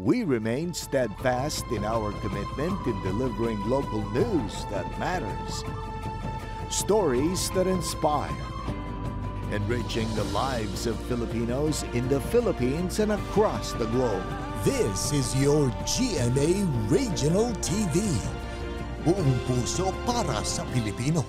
we remain steadfast in our commitment in delivering local news that matters. Stories that inspire. Enriching the lives of Filipinos in the Philippines and across the globe. This is your GMA Regional TV. Buong puso para sa Pilipino.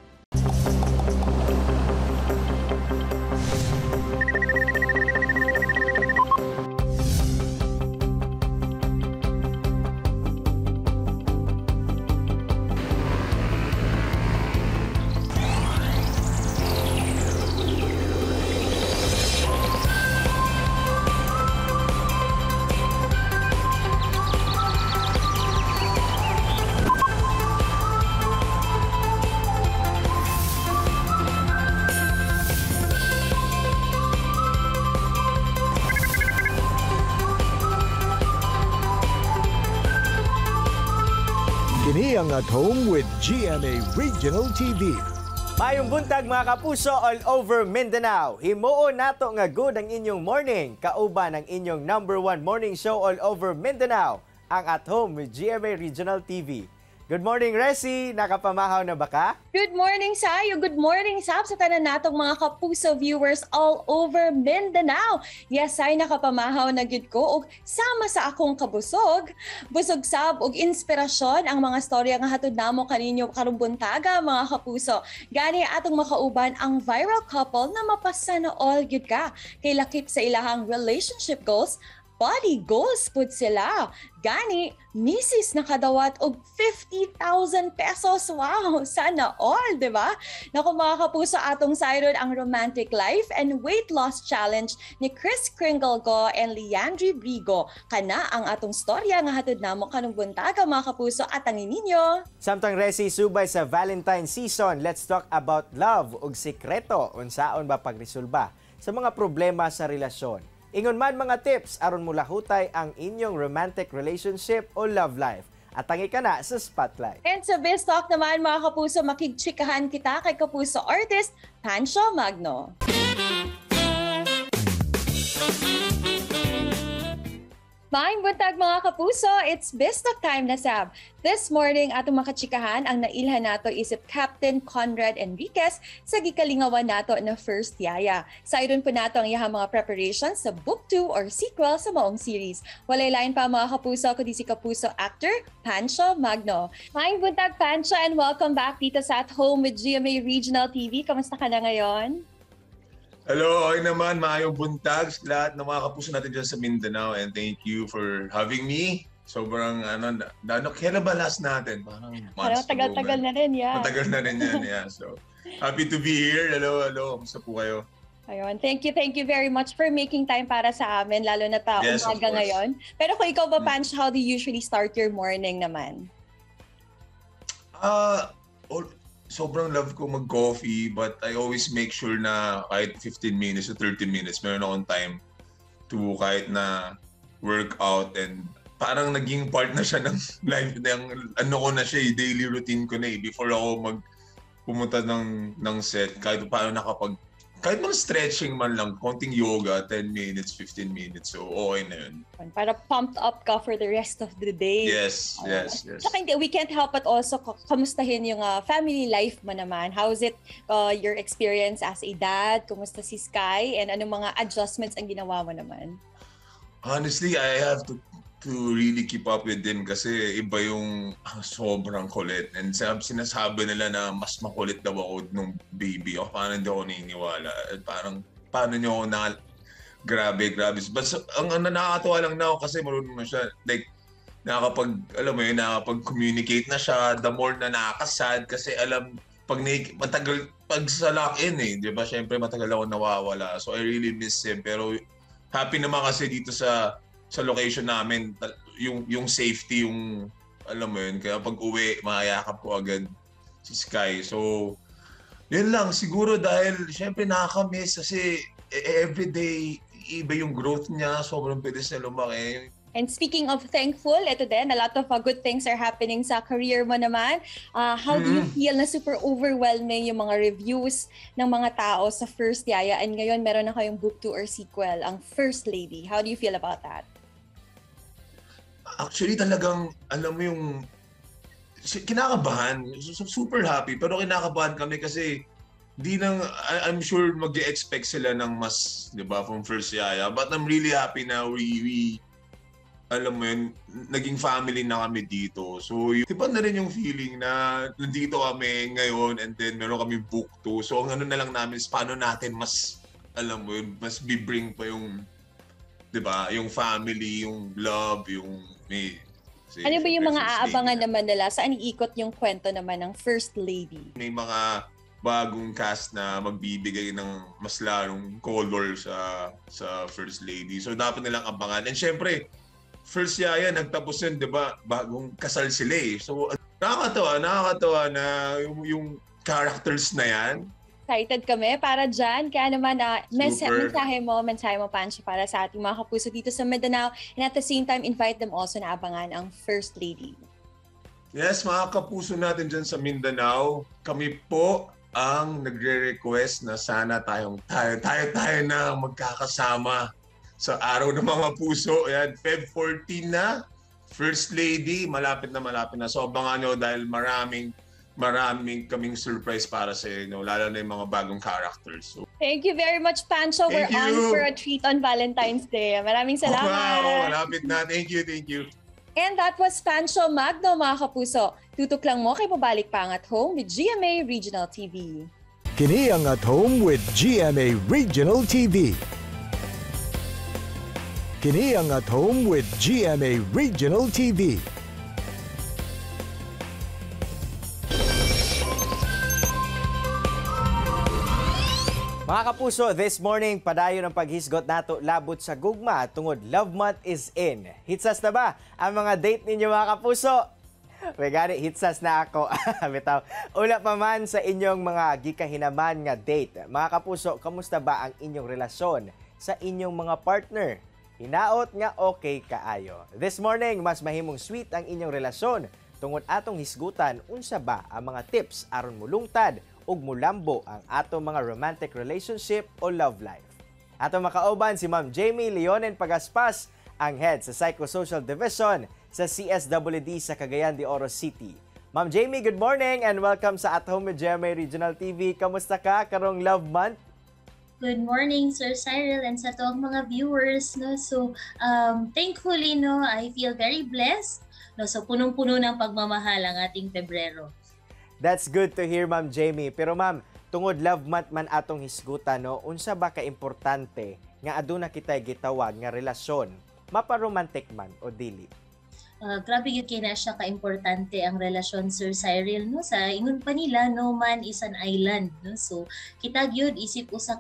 Kini ang At Home with GMA Regional TV. Mayong buntag mga kapuso all over Mindanao. Himuon nato nga good ang inyong morning. Kauban ang inyong #1 morning show all over Mindanao. Ang At Home with GMA Regional TV. Good morning, Resi. Nakapamahaw na ba ka? Good morning sa'yo. Good morning, Sab, sa tanan natong mga kapuso viewers all over Mindanao. Yes, ay nakapamahaw na gid ko og sama sa akong kabusog. Busog sab og inspirasyon ang mga storya nga hatod namo kaninyo karong buntaga mga kapuso. Gani atong makauban ang viral couple na mapasa na all gid ka. Kay lakip sa ilahang relationship goals, body goals pud sila. Gani, misis nakadawat og 50,000 pesos. Wow, sana all, di ba? Naku mga kapuso, atong sayron ang romantic life and weight loss challenge ni Chris Kringle and Leandri Brigo. Kana ang atong storya nga hatod namo kanong buntaga mga kapuso at ang ininyo. Samtang Resi subay sa Valentine season, let's talk about love ug sikreto unsaon ba pagresolba sa mga problema sa relasyon. Ingon man mga tips aron mula hutay ang inyong romantic relationship o love life. At tangi ka na sa spotlight. And sa Biz Talk naman mga kapuso, makikchikahan kita kay kapuso artist Pancho Magno. Maayong buntag mga kapuso, it's Biz Talk time na sab. This morning atong makachikahan ang nailhan nato isip Captain Conrad Enriquez sa gikalingawan nato na first yaya. Sayron po nato ang iyang mga preparations sa book 2 or sequel sa maong series. Walay lain pa mga kapuso kundi si kapuso actor Pancho Magno. Maayong buntag Pancho and welcome back dito sa At Home with GMA Regional TV. Kamusta ka na ngayon? Hello, okay naman. Maayong buntag sa lahat ng mga kapuso natin dyan sa Mindanao and thank you for having me. Sobrang kailan ba last natin? Parang tagal-tagal na rin, yeah. Matagal na rin yan, yeah. So, happy to be here. Hello. Kamusta po kayo? Ayun, thank you very much for making time para sa amin, lalo na umaga ngayon. Pero kung ikaw ba, Pancho, how do you usually start your morning naman? Sobrang love ko mag-coffee but I always make sure na kahit 15 minutes to 30 minutes meron akong time to kahit na workout and parang naging part na siya ng life ng ko na siya daily routine ko na before ako pumunta ng set kahit paano kahit mga stretching man lang, konting yoga, 10 minutes, 15 minutes. So, okay na yun. Para pumped up ka for the rest of the day. Yes. Saka we can't help but also kamustahin yung family life mo naman. How is it your experience as a dad? Kumusta si Sky? And anong mga adjustments ang ginawa mo naman? Honestly, I have to really keep up with them kasi iba yung sobrang kulit. And sinasabi nila na mas makulit daw ako nung baby. O paano hindi ako naniniwala. Parang paano niyo ako grabe. But ang nakakatuwa lang na ako kasi marunong na siya. Like, nakakapag-communicate na siya. The more na nakakasad kasi alam, pag sa lock-in di ba? Siyempre matagal ako nawawala. So I really miss him. Pero happy naman kasi dito sa location namin, yung safety, yung alam mo yun, kaya pag uwi, makayakap ko agad si Sky. So, yun lang, siguro dahil syempre nakakamiss kasi everyday, iba yung growth niya, sobrang bilis na lumaki. And speaking of thankful, ito din, a lot of good things are happening sa career mo naman. How do you feel na super overwhelming yung mga reviews ng mga tao sa First Yaya? And ngayon meron na kayong book 2 or sequel, ang First Lady. How do you feel about that? Actually talagang alam mo yung kinakabahan, super happy pero kinakabahan kami kasi I'm sure mag-expect sila ng mas, 'di ba, from first yaya. But I'm really happy na we alam mo yun, naging family na kami dito. So, iba na rin yung feeling na nandito kami ngayon and then meron kami book to. So, ang ano na lang namin is paano natin mas, alam mo yun, mas bibring pa yung, 'di ba, yung family, yung love, yung ano ba yung mga aabangan naman nila? Saan iikot yung kwento naman ng First Lady? May mga bagong cast na magbibigay ng mas larong color sa First Lady. So dapat nilang abangan. And syempre, first yaya nagtapos yun, 'di ba? Bagong kasal sila eh. So nakakatawa na yung characters na yan. Excited kami para dyan. Kaya naman, mensahe mo, Pancho, para sa ating mga kapuso dito sa Mindanao. And at the same time, invite them also na abangan ang First Lady. Yes, mga kapuso natin dyan sa Mindanao, kami po ang nagre-request na sana tayo na magkakasama sa araw ng mga puso. Ayan, Feb 14 na, First Lady, malapit na. So abangan nyo dahil maraming kaming surprise para sa inyo, lalo na yung mga bagong characters. So, thank you very much, Pancho. We're on for a treat on Valentine's Day. Maraming salamat. Wow, malapit na. Thank you. And that was Pancho Magno, mga kapuso. Tutok lang mo kay Pabalik pa ang At Home with GMA Regional TV. Kini ang At Home with GMA Regional TV. Kini ang At Home with GMA Regional TV. Mga kapuso, this morning, padayon ang paghisgot nato labot sa gugma tungod Love Month is in. Hitsas na ba ang mga date ninyo, mga kapuso? May gani, hitsas na ako. Bitaw, ula pa man sa inyong mga gikahinaman nga date. Mga kapuso, kamusta ba ang inyong relasyon sa inyong mga partner? Hinaot nga okay kaayo. This morning, mas mahimong sweet ang inyong relasyon tungod atong hisgutan unsa ba ang mga tips aron mulungtad ug mulambo ang atong mga romantic relationship o love life. Atong makauban si Ma'am Jamie Leonen Pagaspas, ang head sa Psychosocial Division sa CSWD sa Cagayan de Oro City. Ma'am Jamie, good morning and welcome sa At Home with GMA Regional TV. Kamusta ka karong Love Month? Good morning, Sir Cyril, and sa toong mga viewers. No? So, thankfully, no, I feel very blessed. No? So, punong-puno ng pagmamahal ang ating Pebrero. That's good to hear, Ma'am Jamie. Pero ma'am, tungod Love Month man atong hisgutan, no, unsa ba ka-importante nga aduna kitay gitawag nga relasyon, maparomantic man o dili? Grabe yun kaya na siya ka-importante ang relasyon, Sir Cyril, no? Sa ingon pa nila, no man is an island, no? So kita gyud isip usa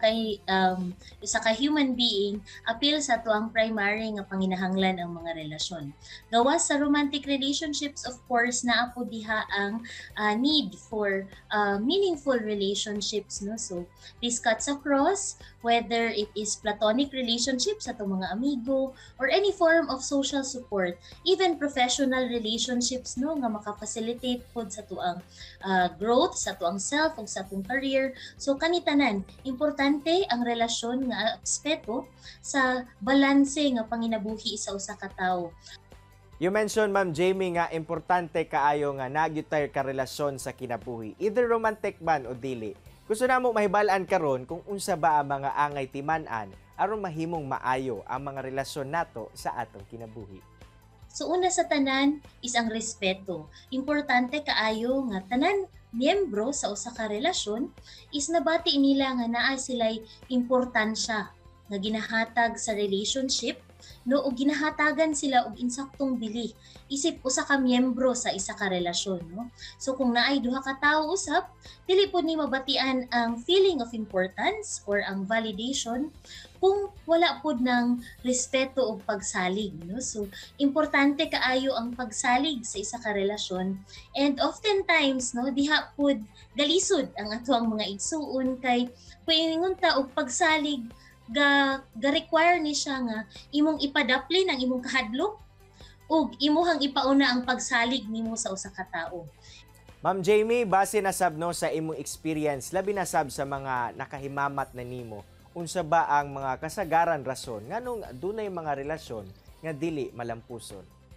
ka human being appeal sa tuang primary nga panginahanglan ang mga relasyon. Gawas sa romantic relationships, of course, naa po diha ang need for meaningful relationships, no? So this cuts across whether it is platonic relationships sa mga amigo or any form of social support, even professional relationships, no, nga maka-facilitate pod sa tuang growth, sa tuang self ug sa tuang career. So kanitanan, importante ang relasyon nga aspeto sa balanse nga panginabuhi sa usa ka tawo. You mentioned, Ma'am Jamie, nga importante kaayo nga nagyud tayo ka relasyon sa kinabuhi, either romantic man o dili. Gusto na mo mahibalaan karon kung unsa ba ang mga angay timan-an aron mahimong maayo ang mga relasyon nato sa atong kinabuhi. So una sa tanan is ang respeto. Importante kaayo nga tanan miyembro sa usa ka relasyon is nabati nila nga naa sila'y importansya nga ginahatag sa relationship, no, o ginahatagan sila og insaktong bili isip usa ka miyembro sa isa ka relasyon, no. So kung naay duha ka tawo usap, dili pod ni mabatian ang feeling of importance or ang validation kung wala pod ng respeto o pagsalig, no. So importante kaayo ang pagsalig sa isa ka relasyon, and oftentimes, no, diha pod galisod ang atuang mga igsuon kay paingon ta og pagsalig ga-require ni siya nga imong ipadaplin ang imong kahadlok ug imuhang ipauna ang pagsalig nimo sa usa ka tawo. Ma'am Jamie, base na sab no sa imong experience, labi na sab sa mga nakahimamat na nimo, unsa ba ang mga kasagaran rason nganong dunay mga relasyon nga dili malampuson?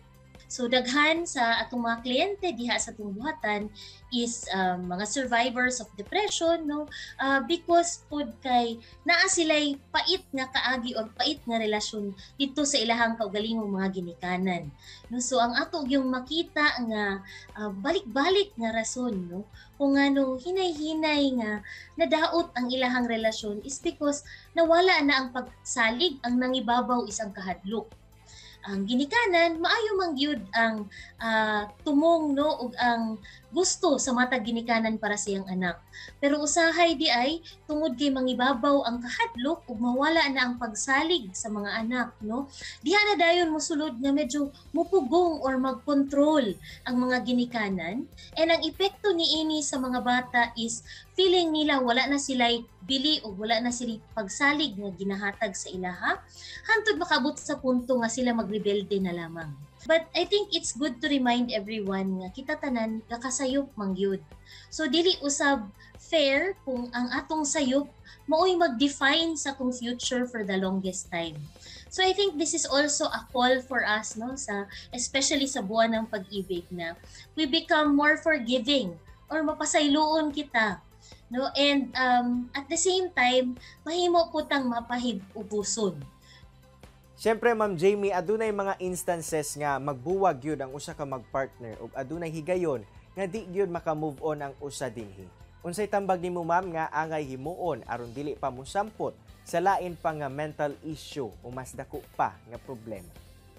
So daghan sa atong mga kliyente diha sa atong buhatan is mga survivors of depression, no, because pod kay naa sila'y pait nga kaagi or pait nga relasyon dito sa ilahang kaugalingong mga ginikanan, no. So ang ato yung makita nga balik-balik nga rason, no, kung ano hinay-hinay nga nadaot ang ilahang relasyon is because nawala na ang pagsalig, ang nangibabaw isang kahadlok. Ang ginikanan maayo man gyud ang tumong, no, ug ang gusto sa matag ginikanan para sa iyang anak. Pero usahay di ay tungod kay mangibabaw ang kahadlok ug mawala na ang pagsalig sa mga anak, no. Diha na dayon mosulod nga medyo mupugong or magkontrol ang mga ginikanan, and ang epekto niini sa mga bata is feeling nila wala na sila'y bili o wala na sila pagsalig nga ginahatag sa ilaha, hantod makabot sa punto nga sila magrebelde na lamang. But I think it's good to remind everyone nga kita tanan kakasayop mangyud. So dili usab fair kung ang atong sayop maoy mag-define sa atong future for the longest time. So I think this is also a call for us, no, sa especially sa buwan ng pag-ibig, na we become more forgiving or mapasayloon kita, no, and at the same time mahimo putang mapahig-ubuson. Siyempre, Ma'am Jamie, adunay mga instances nga magbuwag yun ang usa ka magpartner ug adunay higayon nga di gyud maka-move on ang usa dinhi. Unsay tambag nimo, ma'am, nga angay himuon aron dili pa mosampot sa lain pa nga mental issue o mas dako pa nga problema?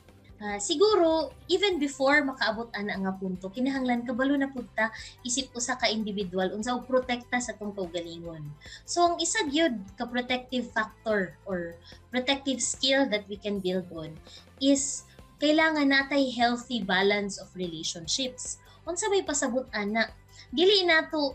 Siguro even before makaabot ana nga punto, kinahanglan kabalo na pud ta isip usa ka individual unsa og protekta sa tong kaugalingon. So ang isa gyud ka protective factor or protective skill that we can build on is kailangan natay healthy balance of relationships. Unsa may pasabot ana, dili nato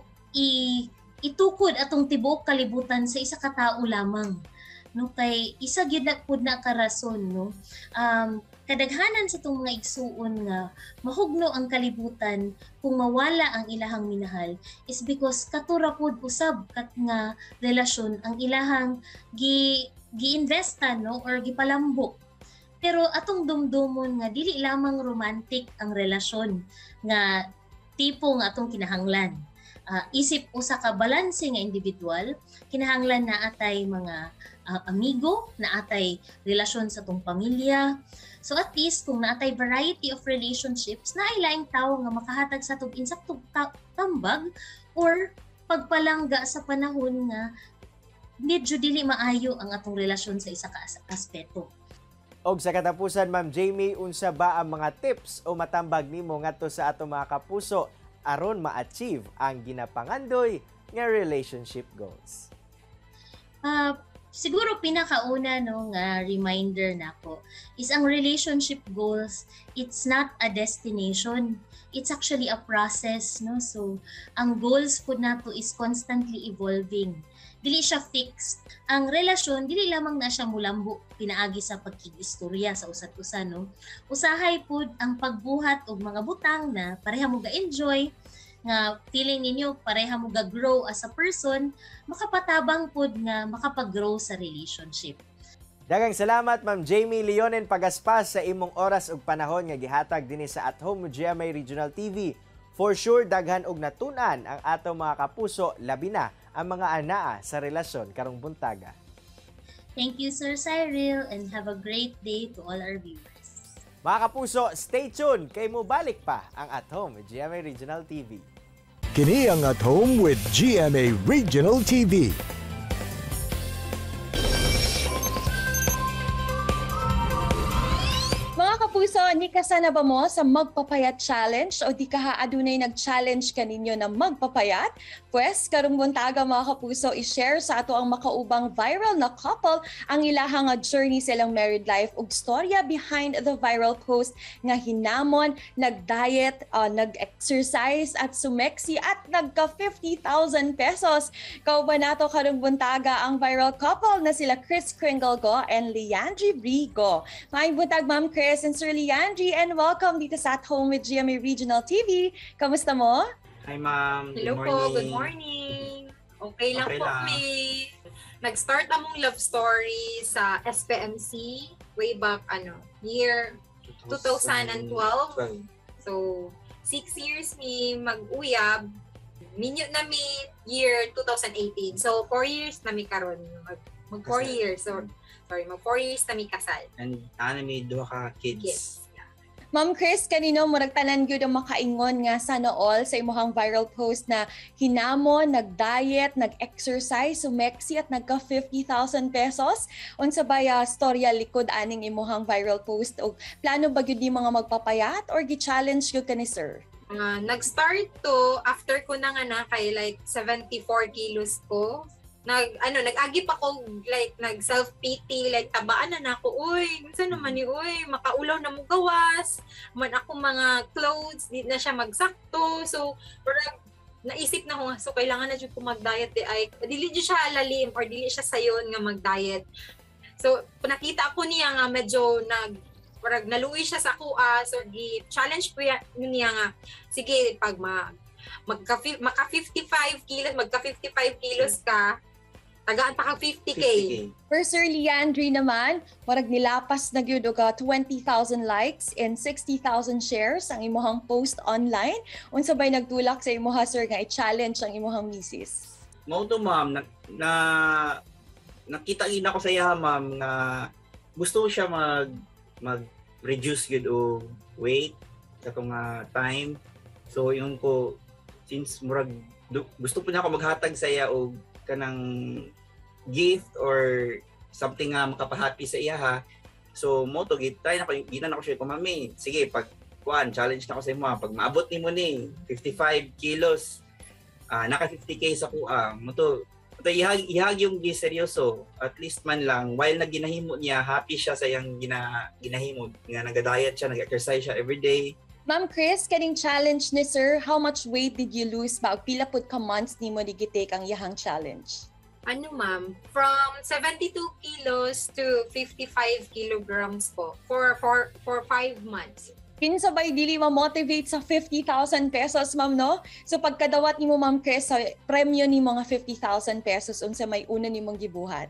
itukod atong tibuok kalibutan sa isa ka tawo lamang, no, kay isa gyud na pud na ka rason, no. Kadaghanan sa itong mga igsuon nga mahugno ang kalibutan kung mawala ang ilahang minahal is because katurapod usab kat nga relasyon ang ilahang gi-investan, no, or gipalambok. Pero atong dumdumon nga dili lamang romantic ang relasyon nga tipo nga atong kinahanglan. Isip usa ka balanse nga individual, kinahanglan na atay mga amigo, na atay relasyon sa tong pamilya. So at least kung naatay variety of relationships, na ay laing tao nga makahatag sa tong insaktong tambag or pagpalangga sa panahon nga medyo dili maayo ang atong relasyon sa isa ka aspeto. Og sa katapusan, Ma'am Jamie, unsa ba ang mga tips o matambag nimo ngadto sa atong mga kapuso aron ma-achieve ang ginapangandoy nga relationship goals? Siguro pinakauna, no, nga reminder nako is ang relationship goals, it's not a destination, it's actually a process, no. So ang goals pud nato is constantly evolving, dili siya fixed. Ang relasyon dili lamang na siya mulambo pinaagi sa pagkigistorya sa usat usa, no. Usahay pud ang pagbuhat og mga butang na pareha mo ga-enjoy, nga feeling ninyo pareha mo ga-grow as a person, makapatabang pod nga makapag-grow sa relationship. Daghang salamat, Ma'am Jamie Leonen Pagaspas, sa imong oras ug panahon nga gihatag dinhi sa At Home GMA Regional TV. For sure, daghan og natun-an ang atong mga kapuso, labi na ang mga anaa sa relasyon karong buntaga. Thank you, Sir Cyril, and have a great day to all our viewers. Mga kapuso, stay tuned kay mo balik pa ang At Home with GMA Regional TV. Kini ang At Home with GMA Regional TV. Mga kapuso, ni ka sana ba mo sa magpapayat challenge o di ka adunay nag-challenge kaninyo na magpapayat? Pwes, karong buntaga mga kapuso, i-share sa ato ang makaubang viral na couple ang ilahang journey silang married life ug storya behind the viral post nga hinamon, nag-diet, nag-exercise at sumeksi at nagka 50,000 pesos. Kauban nato karong buntaga ang viral couple na sila Chris Kringle and Leandri Rigo. Maayong buntag, Ma'am Chris and Sir Leandri, and welcome dito sa At Home with GMA Regional TV. Kamusta mo? Hi, ma'am. Hello po, good morning. Okay lang po kami. Nag-start among love story sa SPMC way back year 2012. So 6 years mi mag-uyab. Minyo na mi year 2018. So 4 years na mi karon. Mag 4 years. So, sorry, mag 4 years na mi kasal. And may duha ka kids. Yes. Ma'am Chris, kanino mo nagtanan gyud ang makaingon nga sana all sa imong viral post na hinamon, nag-diet, nag-exercise, sumeksi at nagka 50,000 pesos. Unsa ba ya storya likod aning imong viral post o plano ba gyud ni mga magpapayat or gi-challenge gyud ka ni sir? Nag-start to after ko na nga na kay like 74 kilos ko. Nag-agip ako, like, nag-self-pity, like, tabaan na nako, uy, minsan naman ni, uy, makaulaw na mo gawas, man ako mga clothes, di na siya magsakto, so, parang, naisip na ko, so, kailangan na dyan ko mag-diet, ay, dili dyan siya lalim, or dili siya sayon nga mag-diet. So, nakita ko niya nga, medyo, parang naluwi siya sa kuha, so, challenge ko niya nga, sige, pag magka 55 kilos ka, tagaan pa ka 50K. For Sir Leandri naman, marag nilapas na gyud og 20,000 likes and 60,000 shares ang imong post online. Unsa bay nagtulak sa imong sir nga i-challenge ang imong misis? Mao to ma'am, nakita ina ko sa iya ma'am na gusto siya mag-reduce gyud og weight katong time. So yun ko, since murag gusto po niya ako maghatag sa iya og kanang gift or something nga makapahappy sa iya ha. So mo to try na ko ginan ako siya ko mami. Sige, pag challenge na ko sa imo pag maabot nimo ni 55 kilos naka 50K sa kuha mo to ihag yung seryoso at least man lang while naginahimo niya happy siya sa iyang ginahimo nga nagda-diet siya, nag-exercise siya every day. Ma'am Chris, kaning challenge ni sir, how much weight did you lose ba? Pila pud ka months nimo gi-take ang iyang challenge? Ma'am, from 72 kilos to 55 kilograms po for 5 months. Kinsa bay dili ma-motivate sa 50,000 pesos, ma'am, no? So pagkadawat nimo, Ma'am Chris, sa premyo ni mga 50,000 pesos unsa may una nimong gibuhat?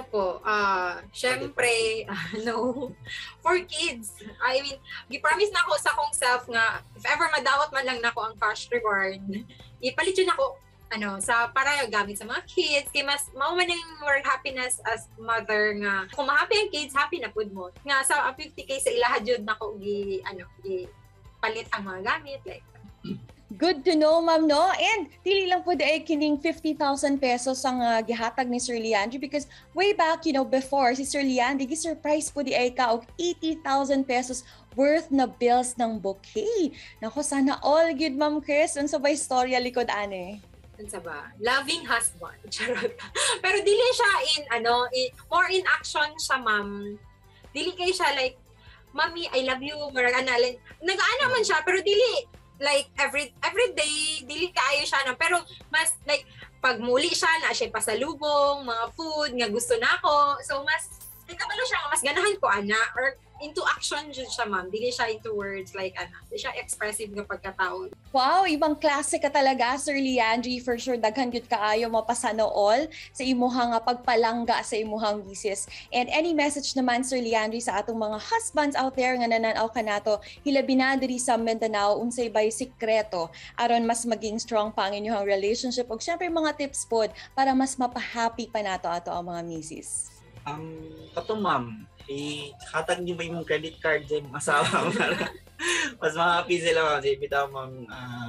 Syempre, for kids. I mean, gi-promise na ako sa akong self nga if ever madawat man lang nako ang cash reward, ipalit yun ako sa para gamit sa mga kids kay mas mao man yung more happiness as mother nga kung ma-happy ang kids happy na pud mo nga sa 50K sa ilaha jud nako gi palit ang mga gamit like Good to know, ma'am, no? And dili lang po ay kining 50,000 pesos ang gihatag ni Sir Leandri because way back, before, si Sir Leandri, gi-surprise po di ay ka og 80,000 pesos worth na bills ng bouquet. Nako, sana all good, Ma'am Chris. Unsa ba istorya likod ane? Unsa ba? Loving husband. Charot. Pero dili siya more in action siya, ma'am. Dili kay siya like, Mami, I love you. Nag-aana man siya, pero dili like every day dili kaayo siya pero mas like pag muli siya na siya pasalubong mga food nga gusto nako so mas kabalo siya mas ganahan ko or into action jud siya ma'am dili siya into words like di siya expressive nga pagkatao. Wow, ibang klase ka talaga, Sir Leandri. For sure daghan gyud kaayo mapasano all sa imuhang pagpalangga sa imuhang misis. And any message naman, Sir Leandri, sa atong mga husbands out there nga nananaw kanato hilabi na diri sa Mindanao unsay bay sikreto aron mas maging strong pa ang inyong relationship ug syempre mga tips pod para mas mapahappy pa nato ato ang mga misis. Kato ma'am, hatag niyo ba yung credit card sa mga asawa para mas ma-happy sila ma'am. Bitaw ma'am,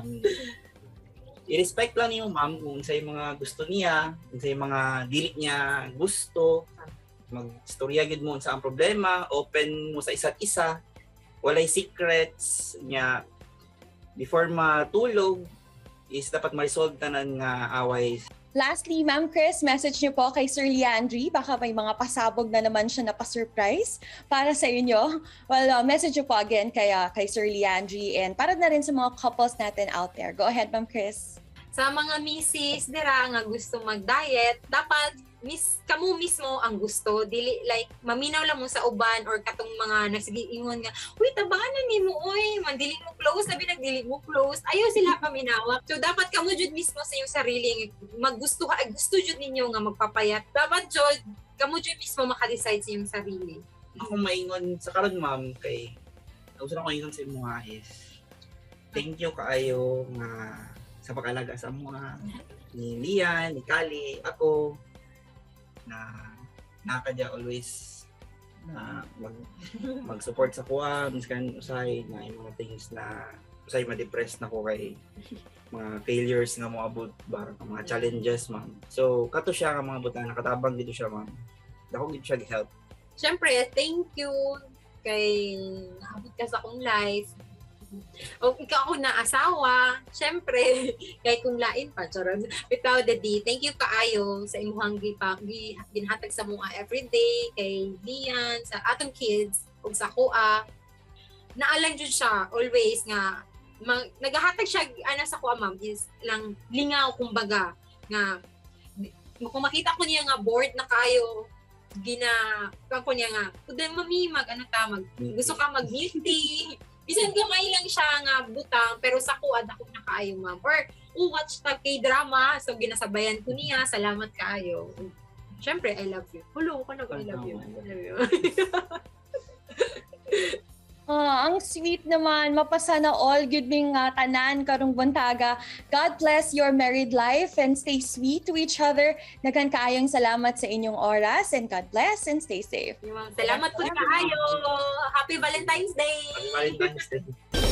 i-respect lang niyo ma'am kung sa mga gusto niya, kung sa mga dili niya gusto. Mag-storya gid mo sa ang problema, open mo sa isa't isa. Walay secrets niya. Before matulog, is dapat ma-resolve tanan nga away. Lastly, Ma'am Chris, message niyo po kay Sir Leandri. Baka may mga pasabog na naman siya na pa-surprise para sa inyo. Well, message niyo po again kay Sir Leandri and para na rin sa mga couples natin out there. Go ahead, Ma'am Chris. Sa mga misis dira nga gusto mag-diet, dapat kamo mismo ang gusto dili like maminaw lang mo sa uban or katong mga nagsigiingon nga uy tabangan nimo oy mandili mo close sabi nagdili mo close ayaw sila paminawak so dapat kamo jud mismo sa iyong sarili gusto jud ninyo nga magpapayat dapat jud kamo jud mismo maka-decide sa iyong sarili. Ako maingon sa karon ma'am kay gusto na ko ingon sa mga is thank you kaayo nga sa pag-alaga sa mga ni Lian, ni Kali, ako na nakadya always na mag-support sa kuha, miskan usay na yung mga things na usay ma-depress na ko kay mga failures nga mo abot ba mga challenges ma'am. So kato siya nga mga butang nakatabang dito siya ma'am. Dako gid siya gi-help. Siyempre, thank you kay naabot ka sa akong life. O ikaw ako na asawa, siyempre, kay kung lain pa, charot. Without the D, thank you kaayo sa imuhang ginhatag sa mga everyday, kay Lian, sa atong kids, ug sa kuha. Naalang dyan siya, always nga, nagahatag siya, sa kuha ma'am, is lang lingaw, kumbaga, nga, kung makita ko niya nga board na kayo, ko niya nga, kudan mami, gusto ka mag-milk tea, bisan gamay lang siya nga butang, pero sa kuad ako na kaayo ma'am. Or watch tag K-drama, so ginasabayan ko niya, salamat kaayo. Siyempre, I love you. Hulo ko na I love you. I love you. Ang sweet naman, mapasana all good ming tanan karong buntaga. God bless your married life and stay sweet to each other. Daghan kaayong salamat sa inyong oras and God bless and stay safe. Salamat po kaayo. Happy Valentine's Day. Happy Valentine's Day.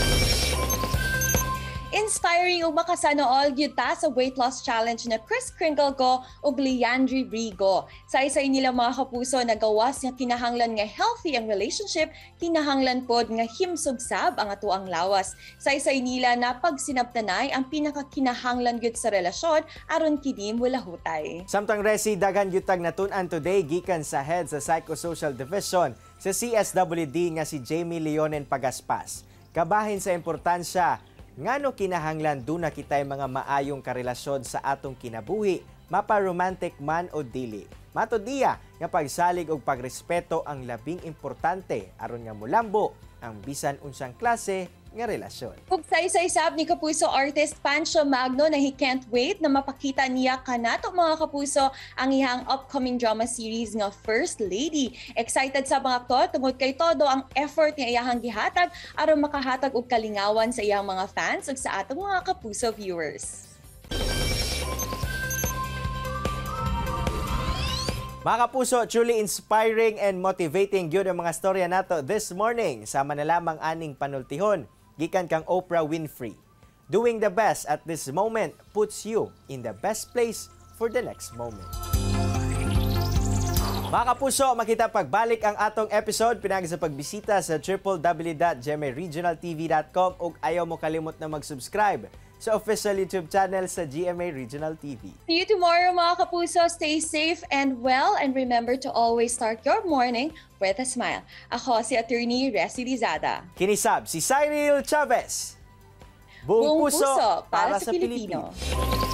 Inspiring ug makasana all gyud ta sa weight loss challenge na Chris Kringle ko ug Leandri Brigo. Sa isay nila mga kapuso nagawas nga kinahanglan nga healthy ang relationship, kinahanglan pod nga himsog-sab ang atuang lawas. Sa isay nila na pagsinabtanay ang pinakakinahanglan gyud sa relasyon aron kini mulahutay. Samtang resi daghan gyutag natun-an today gikan sa head sa Psychosocial Division sa CSWD nga si Jamie Leonen Pagaspas. Kabahin sa importansya ngano kinahanglan duna kitay mga maayong karelasyon sa atong kinabuhi, mapa-romantic man o dili. Matod niya nga pagsalig og pagrespeto ang labing importante aron nga mulambo ang bisan unsang klase nga relasyon. Ug sa isa-isab ni kapuso artist Pancho Magno na he can't wait na mapakita niya kanato mga kapuso ang iyang upcoming drama series nga First Lady. Excited sa mga aktor tungod kay todo ang effort nga iyahang gihatag aron makahatag og kalingawan sa iyang mga fans ug sa atong mga kapuso viewers. Mga kapuso, truly inspiring and motivating gyud ang mga storya nato this morning. Sama na lamang aning panultihon gikan kang Oprah Winfrey. Doing the best at this moment puts you in the best place for the next moment. Mga kapuso, makita pagbalik ang atong episode pinagi sa pagbisita sa www.gmaregionaltv.com ug ayaw mo kalimot na mag-subscribe sa official YouTube channel sa GMA Regional TV. See you tomorrow mga kapuso. Stay safe and well and remember to always start your morning with a smile. Ako si Attorney Resi Lizada. Kinisab si Cyril Chavez. Buong puso para sa Pilipino.